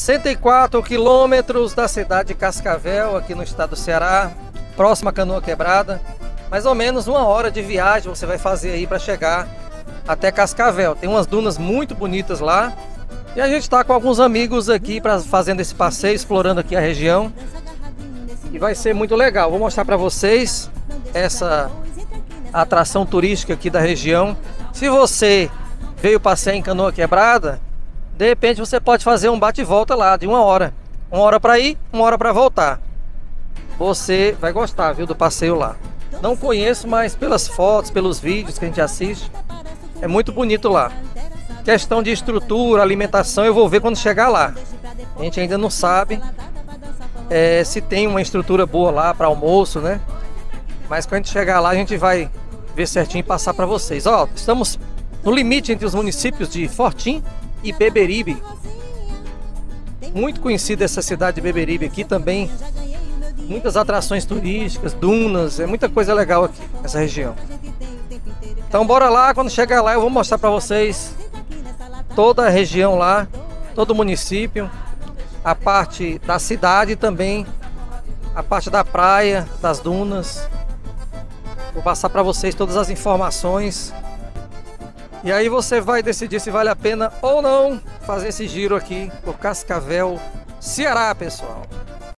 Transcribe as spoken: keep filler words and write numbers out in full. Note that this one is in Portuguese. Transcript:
sessenta e quatro quilômetros da cidade de Cascavel, aqui no estado do Ceará, próxima a Canoa Quebrada. Mais ou menos uma hora de viagem você vai fazer aí para chegar até Cascavel. Tem umas dunas muito bonitas lá. E a gente está com alguns amigos aqui para fazendo esse passeio, explorando aqui a região. E vai ser muito legal. Vou mostrar para vocês essa atração turística aqui da região. Se você veio passear em Canoa Quebrada, de repente você pode fazer um bate e volta lá de uma hora. Uma hora para ir, uma hora para voltar. Você vai gostar, viu, do passeio lá. Não conheço, mas pelas fotos, pelos vídeos que a gente assiste, é muito bonito lá. Questão de estrutura, alimentação, eu vou ver quando chegar lá. A gente ainda não sabe é, se tem uma estrutura boa lá para almoço, né? Mas quando a gente chegar lá, a gente vai ver certinho e passar para vocês. Ó, estamos no limite entre os municípios de Fortim e Beberibe. Muito conhecida essa cidade de Beberibe aqui também. Muitas atrações turísticas, dunas, é muita coisa legal aqui nessa região. Então bora lá, quando chegar lá eu vou mostrar para vocês toda a região lá, todo o município, a parte da cidade e também a parte da praia, das dunas. Vou passar para vocês todas as informações. E aí você vai decidir se vale a pena ou não fazer esse giro aqui por Cascavel, Ceará, pessoal.